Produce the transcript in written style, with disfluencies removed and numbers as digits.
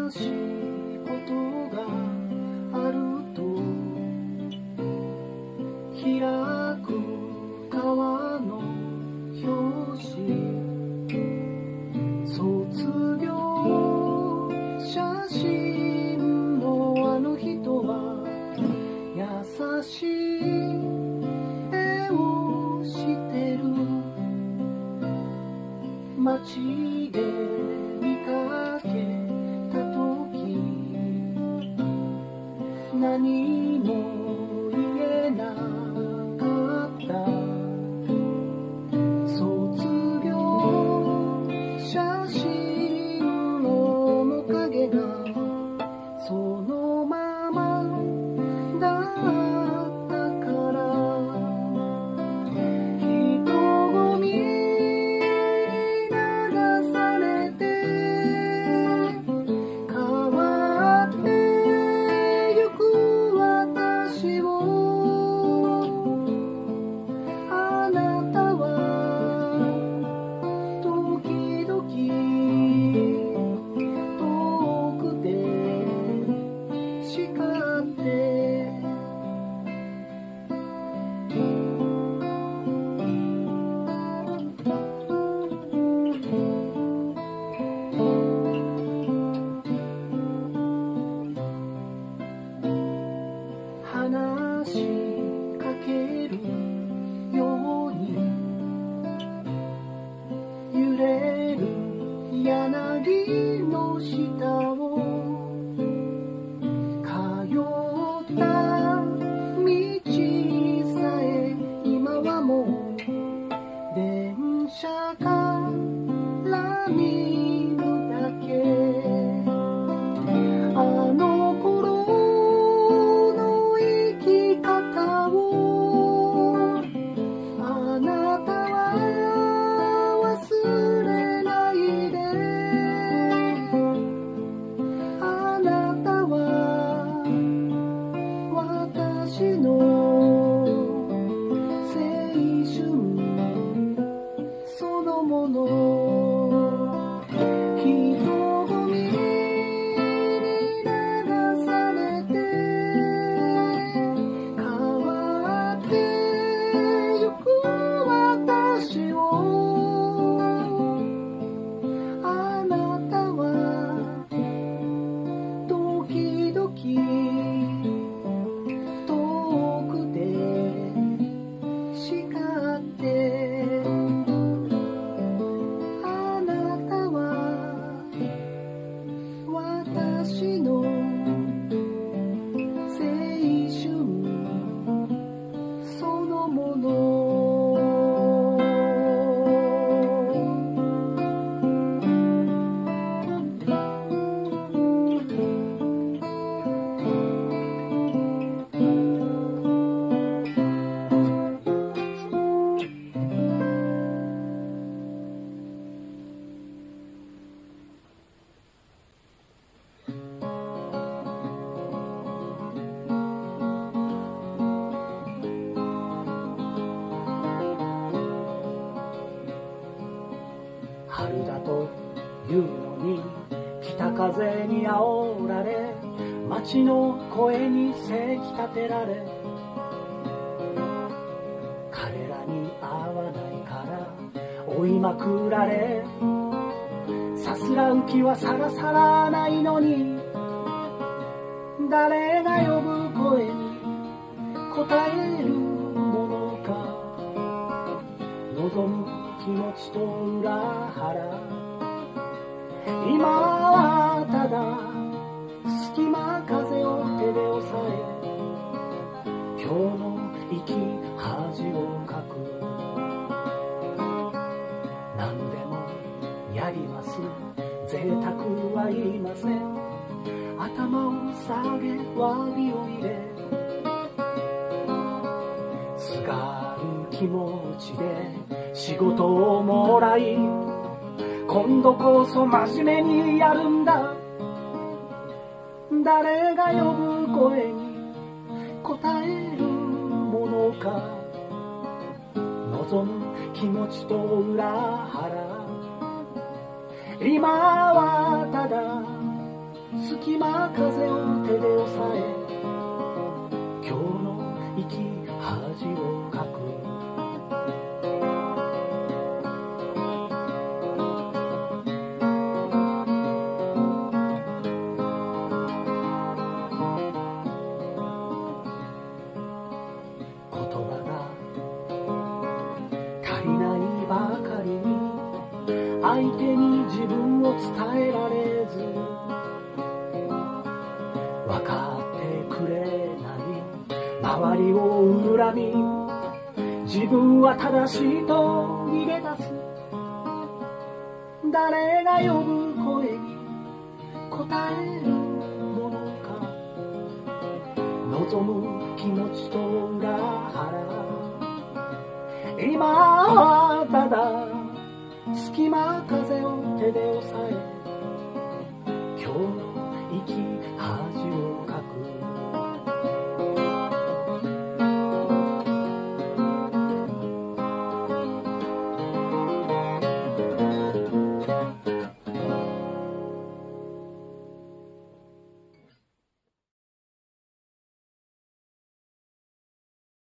しいことがあると開く川の表紙卒業写真のあの人は優しい絵をしてる街で見かけた時何も言えなかった卒業写真の面影がそのままだったから人混み流されて変わってゆく私をあなたは時々遠くで叱って話しかけるように揺れる柳の下を通った道さえ今はもう電車から見るだけあの頃の生き方をあなたは忘れないであなたは私の青春そのもの人混みに流されて変わってゆく私をあなたは時々遠くで叱ってあなたは私の青春そのもの春だというのに北風に煽られ街の声にせき立てられ彼らに会わないから追いまくられさすらう気はさらさらないのに誰が呼ぶ声に答えるものか望む気持ちと裏腹今はただ隙間風を手で押さえ今日の生き恥をかく何でもやります贅沢は言いません頭を下げ詫びを入れすがる気持ちで仕事をもらい今度こそ真面目にやるんだ誰が呼ぶ声に答えるものか望む気持ちと裏腹今はただ隙間風を手で押さえ今日の生き恥をかく言葉が足りないばかりに相手に自分を伝えられず分かってくれない周りを恨み自分は正しいと逃げ出す誰が呼ぶ声に応えるものか望む気持ちと裏腹今はただ隙間風を手で押さえ今日の生き恥